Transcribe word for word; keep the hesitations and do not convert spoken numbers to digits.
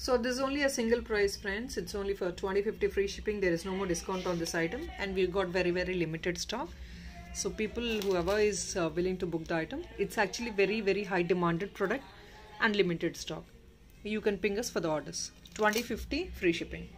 So this is only a single price, friends. It's only for twenty fifty free shipping. There is no more discount on this item, and we got very very limited stock. So people, whoever is uh, willing to book the item, it's actually very very high demanded product and limited stock. You can ping us for the orders. twenty fifty free shipping.